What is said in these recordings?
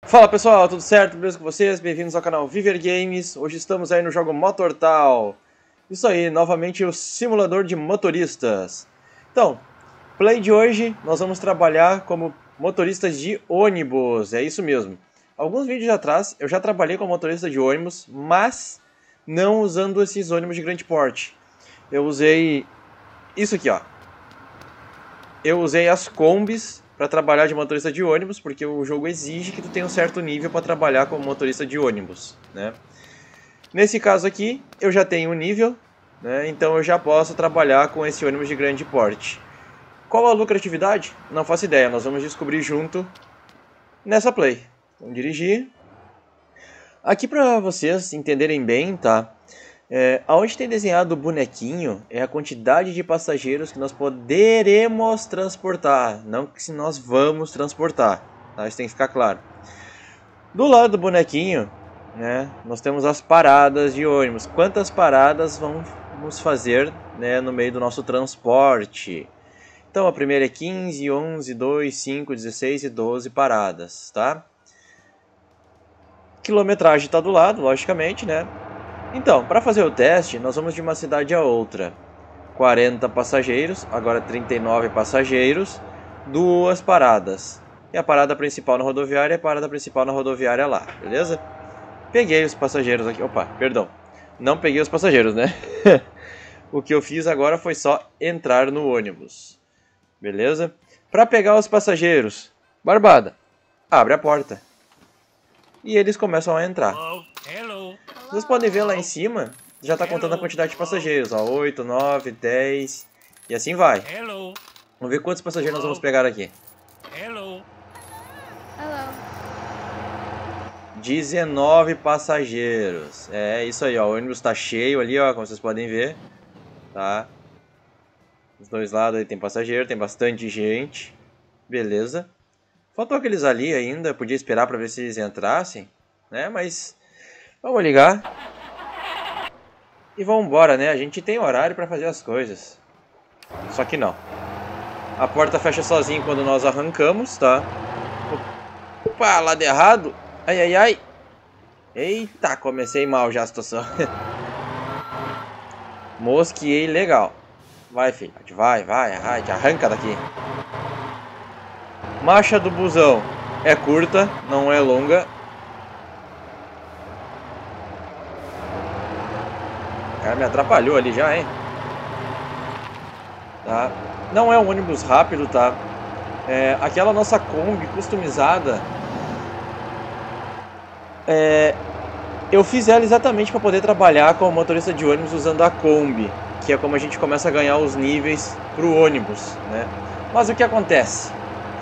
Fala pessoal, tudo certo? Beleza com vocês? Bem-vindos ao canal Viver Games. Hoje estamos aí no jogo Motortal. Isso aí, novamente o simulador de motoristas. Então, play de hoje nós vamos trabalhar como motoristas de ônibus, é isso mesmo. Alguns vídeos atrás eu já trabalhei como motorista de ônibus, mas não usando esses ônibus de grande porte. Eu usei isso aqui, ó. Eu usei as combis para trabalhar de motorista de ônibus, porque o jogo exige que tu tenha um certo nível para trabalhar como motorista de ônibus, né? Nesse caso aqui, eu já tenho um nível, né? Então eu já posso trabalhar com esse ônibus de grande porte. Qual a lucratividade? Não faço ideia, nós vamos descobrir junto nessa play. Vamos dirigir. Aqui para vocês entenderem bem, tá? Aonde tem desenhado o bonequinho é a quantidade de passageiros que nós poderemos transportar, não que se nós vamos transportar, tá? Isso tem que ficar claro. Do lado do bonequinho, né, nós temos as paradas de ônibus. Quantas paradas vamos fazer, né, no meio do nosso transporte? Então a primeira é 15, 11, 2, 5, 16 e 12 paradas, tá? Quilometragem está do lado, logicamente, né? Então, para fazer o teste, nós vamos de uma cidade a outra. 40 passageiros, agora 39 passageiros, 2 paradas. E a parada principal na rodoviária é a parada principal na rodoviária lá, beleza? Peguei os passageiros aqui. Opa, perdão. Não peguei os passageiros, né? O que eu fiz agora foi só entrar no ônibus. Beleza? Para pegar os passageiros, Barbada, abre a porta. E eles começam a entrar. Vocês podem ver lá em cima, já está contando a quantidade de passageiros. Ó, 8, 9, 10 e assim vai. Vamos ver quantos passageiros nós vamos pegar aqui. 19 passageiros. É isso aí, ó. O ônibus está cheio ali, ó, como vocês podem ver. Tá? Dos dois lados aí tem passageiro, tem bastante gente. Beleza. Faltou aqueles ali ainda, podia esperar para ver se eles entrassem, né? Mas vamos ligar e vamos embora, né? A gente tem horário para fazer as coisas. Só que não. A porta fecha sozinha quando nós arrancamos, tá? Opa, lado errado. Ai, ai, ai. Eita, comecei mal já a situação. Mosqueei legal. Vai, filho. Vai, arranca daqui. Marcha do busão é curta, não é longa. O cara me atrapalhou ali já, hein? Tá? Não é um ônibus rápido, tá? Aquela nossa Kombi customizada. Eu fiz ela exatamente para poder trabalhar como motorista de ônibus usando a Kombi, que é como a gente começa a ganhar os níveis para o ônibus, né? Mas o que acontece?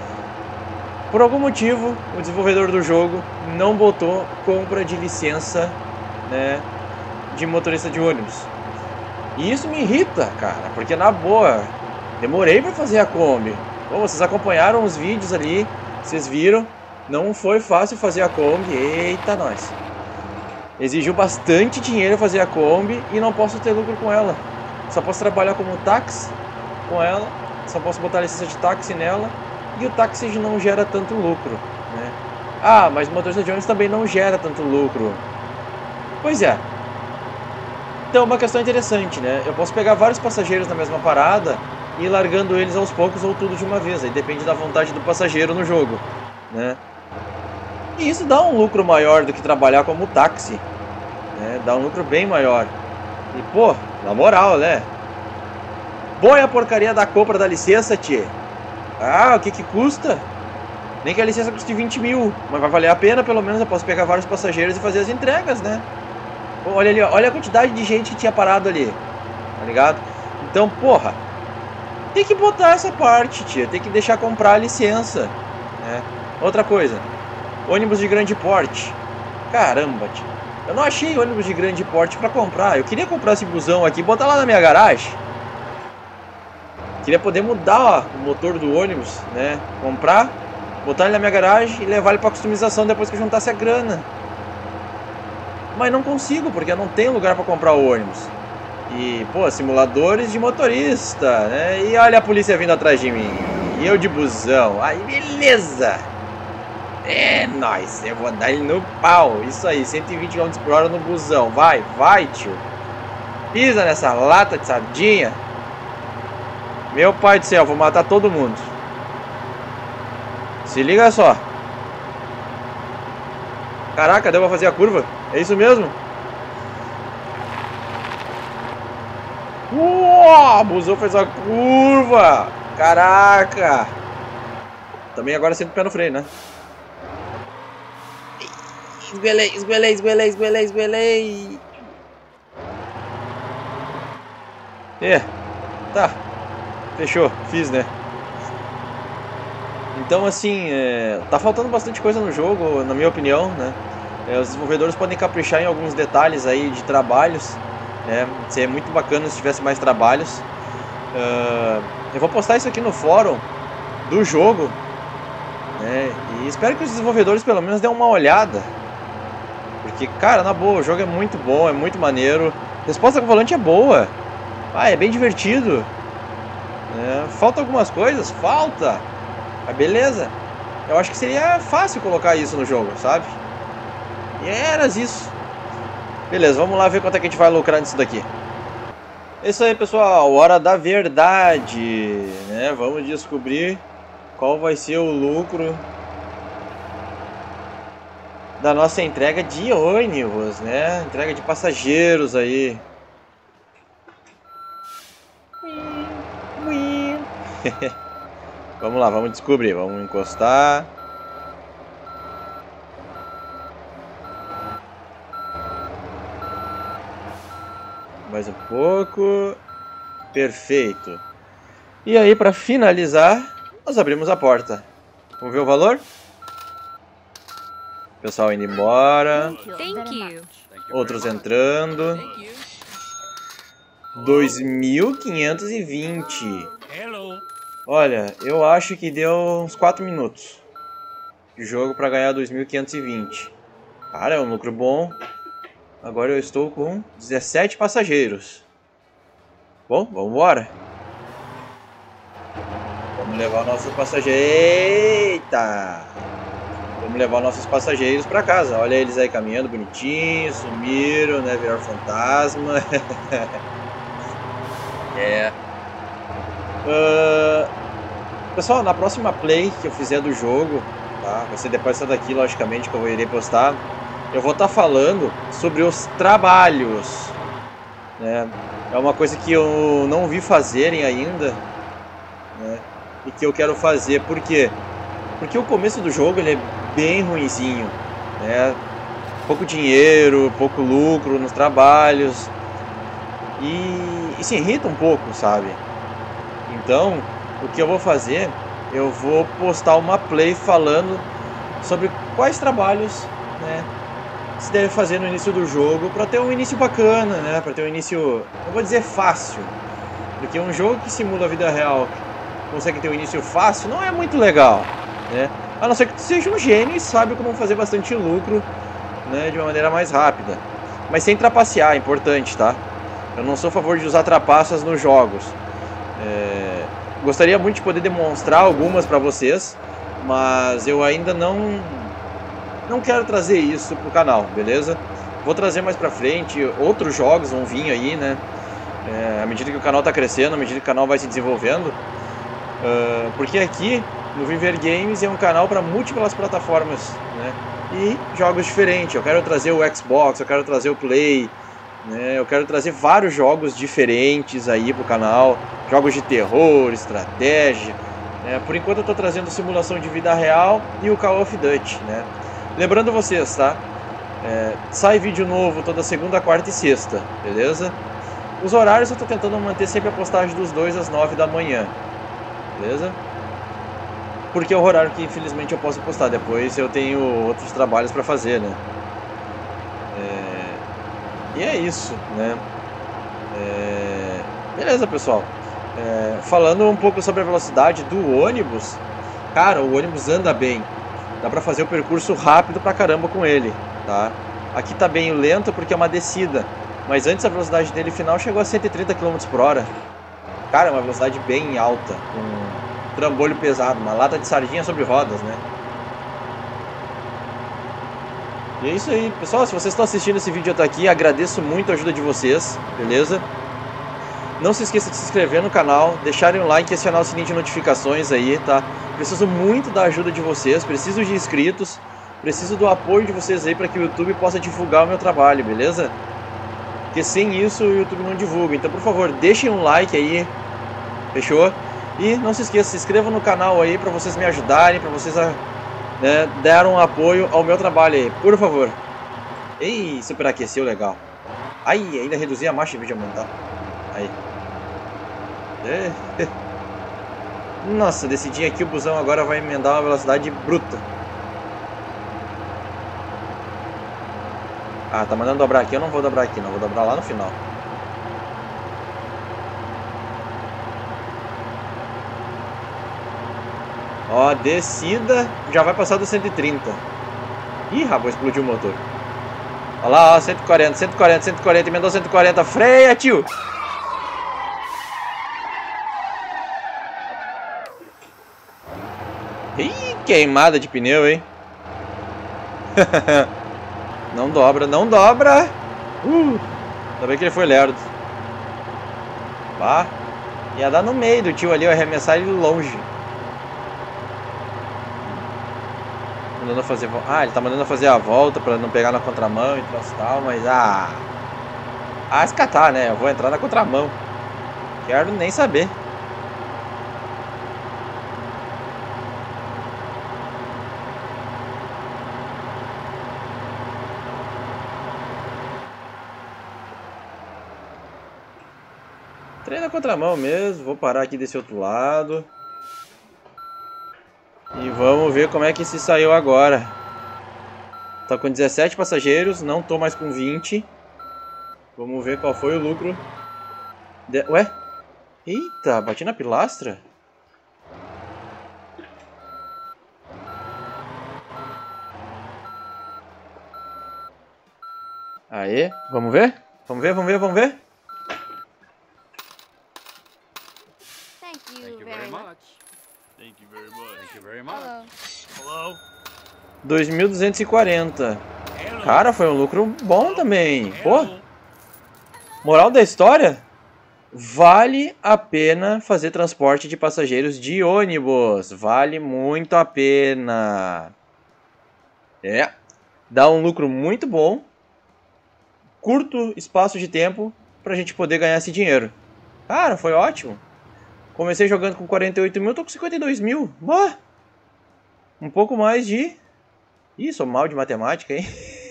Por algum motivo, o desenvolvedor do jogo não botou compra de licença, né, de motorista de ônibus. E isso me irrita, cara, porque na boa, demorei para fazer a Kombi. Bom, vocês acompanharam os vídeos ali, vocês viram, não foi fácil fazer a Kombi. Eita, nós. Exigiu bastante dinheiro fazer a Kombi e não posso ter lucro com ela. Só posso trabalhar como táxi com ela, só posso botar licença de táxi nela. E o táxi não gera tanto lucro, né? Ah, mas o motorista de ônibus também não gera tanto lucro. Pois é. Então, uma questão interessante, né? Eu posso pegar vários passageiros na mesma parada e ir largando eles aos poucos ou tudo de uma vez. Aí depende da vontade do passageiro no jogo, né? E isso dá um lucro maior do que trabalhar como táxi, né? Dá um lucro bem maior. E, pô, na moral, né? Boa é a porcaria da compra da licença, tchê. Ah, o que custa? Nem que a licença custe 20 mil, mas vai valer a pena, pelo menos eu posso pegar vários passageiros e fazer as entregas, né? Olha ali, ó, olha a quantidade de gente que tinha parado ali, tá ligado? Então, porra, tem que botar essa parte, tia, tem que deixar comprar a licença, né? Outra coisa, ônibus de grande porte. Caramba, tia, eu não achei ônibus de grande porte pra comprar. Eu queria comprar esse busão aqui e botar lá na minha garagem. Queria poder mudar, ó, o motor do ônibus, né? Comprar, botar ele na minha garagem e levar ele para customização depois que eu juntasse a grana. Mas não consigo, porque eu não tenho lugar para comprar o ônibus. E, pô, simuladores de motorista, né? E olha a polícia vindo atrás de mim. E eu de busão. Aí, beleza! É nóis, eu vou dar ele no pau. Isso aí, 120 km por hora no busão. Vai, vai, tio. Pisa nessa lata de sardinha. Meu pai do céu, vou matar todo mundo. Se liga só. Caraca, deu pra fazer a curva? É isso mesmo? O busão fez a curva. Caraca. Também agora sempre pé no freio, né? Esguelei, esguelei, esguelei, esguelei, esguelei. Tá. Fechou, fiz, né? Então, assim, tá faltando bastante coisa no jogo, na minha opinião, né? Os desenvolvedores podem caprichar em alguns detalhes aí de trabalhos, né? Seria muito bacana se tivesse mais trabalhos. Eu vou postar isso aqui no fórum do jogo, né? E espero que os desenvolvedores pelo menos dêem uma olhada. Porque, cara, na boa, o jogo é muito bom, é muito maneiro. A resposta com o volante é boa. É bem divertido. Falta algumas coisas? Falta! Mas beleza. Eu acho que seria fácil colocar isso no jogo, sabe? E era isso. Beleza, vamos lá ver quanto é que a gente vai lucrar nisso daqui. É isso aí, pessoal. Hora da verdade, né? Vamos descobrir qual vai ser o lucro da nossa entrega de ônibus, né? Entrega de passageiros aí. Vamos lá, vamos descobrir. Vamos encostar. Mais um pouco. Perfeito. E aí, para finalizar, nós abrimos a porta. Vamos ver o valor? Pessoal indo embora. Outros entrando. 2.520. Olha, eu acho que deu uns 4 minutos de jogo para ganhar 2.520. Cara, é um lucro bom. Agora eu estou com 17 passageiros. Bom, vamos embora. Vamos levar nossos passageiros. Eita! Vamos levar nossos passageiros para casa. Olha eles aí caminhando bonitinho, sumiram, né? Viraram fantasma. Pessoal, na próxima play que eu fizer do jogo, tá? Vai ser depois dessa daqui, logicamente, que eu irei postar. Eu vou estar falando sobre os trabalhos, né? É uma coisa que eu não vi fazerem ainda, né? E que eu quero fazer. Por quê? Porque o começo do jogo ele é bem ruinzinho, né? Pouco dinheiro, pouco lucro nos trabalhos. E se irrita um pouco, sabe? Então, o que eu vou fazer? Eu vou postar uma play falando sobre quais trabalhos, né, se deve fazer no início do jogo para ter um início bacana, né? Para ter um início, não vou dizer fácil, porque um jogo que simula a vida real consegue ter um início fácil não é muito legal, né? A não ser que tu seja um gênio e sabe como fazer bastante lucro, né, de uma maneira mais rápida. Mas sem trapacear, é importante, tá? Eu não sou a favor de usar trapaças nos jogos. Gostaria muito de poder demonstrar algumas para vocês, mas eu ainda não quero trazer isso pro canal, beleza? Vou trazer mais pra frente, outros jogos vão vir aí, né? À medida que o canal tá crescendo, à medida que o canal vai se desenvolvendo. Porque aqui no Viver Games é um canal para múltiplas plataformas, né? E jogos diferentes. Eu quero trazer o Xbox, eu quero trazer o Play, né? Eu quero trazer vários jogos diferentes aí pro canal. Jogos de terror, estratégia, né? Por enquanto eu tô trazendo simulação de vida real e o Call of Duty, né? Lembrando vocês, tá? Sai vídeo novo toda segunda, quarta e sexta, beleza? Os horários eu tô tentando manter sempre a postagem dos dois às 9 da manhã, beleza? Porque é o horário que infelizmente eu posso postar. Depois eu tenho outros trabalhos para fazer, né? E é isso, né? Beleza, pessoal. Falando um pouco sobre a velocidade do ônibus. Cara, o ônibus anda bem. Dá pra fazer o percurso rápido pra caramba com ele, tá? Aqui tá bem lento porque é uma descida. Mas antes a velocidade dele final chegou a 130 km por hora. Cara, é uma velocidade bem alta. Com trambolho pesado, uma lata de sardinha sobre rodas, né? E é isso aí, pessoal. Se vocês estão assistindo esse vídeo até aqui, agradeço muito a ajuda de vocês, beleza? Não se esqueça de se inscrever no canal, deixarem um like e acionar o sininho de notificações aí, tá? Preciso muito da ajuda de vocês, preciso de inscritos, preciso do apoio de vocês aí para que o YouTube possa divulgar o meu trabalho, beleza? Porque sem isso o YouTube não divulga. Então, por favor, deixem um like aí, fechou? E não se esqueça, se inscrevam no canal aí para vocês me ajudarem, para vocês dar um apoio ao meu trabalho aí, por favor. Ei, superaqueceu legal. Ai, ainda reduzi a marcha em vídeo aumentar. Aí. Nossa, decidi aqui, o busão agora vai emendar uma velocidade bruta. Ah, tá mandando dobrar aqui, eu não vou dobrar aqui não, vou dobrar lá no final. Ó, descida, já vai passar dos 130. Ih, rapaz, explodiu o motor. Olha lá, ó, 140, 140, 140, emendou 140, freia, tio! Ih, queimada de pneu, hein? Não dobra, não dobra! Ainda bem que ele foi lerdo. Bah, ia dar no meio do tio ali, eu arremessar ele longe. Mandando fazer... Ah, ele tá mandando fazer a volta pra não pegar na contramão e tal, mas escatar, né? Eu vou entrar na contramão. Quero nem saber. Entrei na contramão mesmo, vou parar aqui desse outro lado. E vamos ver como é que se saiu agora. Tá com 17 passageiros, não tô mais com 20. Vamos ver qual foi o lucro. Ué? Eita, bati na pilastra? Aê, vamos ver? Vamos ver, vamos ver, vamos ver? Thank you very much. Thank you very much. Thank you very much. Hello. Hello. 2.240. Cara, foi um lucro bom também. Pô. Moral da história? Vale a pena fazer transporte de passageiros de ônibus. Vale muito a pena. É. Dá um lucro muito bom. Curto espaço de tempo pra gente poder ganhar esse dinheiro. Cara, foi ótimo. Comecei jogando com 48 mil, tô com 52 mil. Boa. Um pouco mais de... Ih, sou mal de matemática, hein?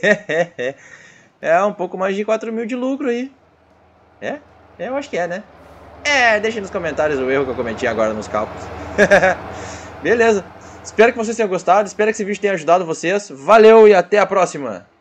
É, um pouco mais de 4 mil de lucro aí. É, eu acho que é, né? Deixa nos comentários o erro que eu cometi agora nos cálculos. Beleza. Espero que vocês tenham gostado, espero que esse vídeo tenha ajudado vocês. Valeu e até a próxima!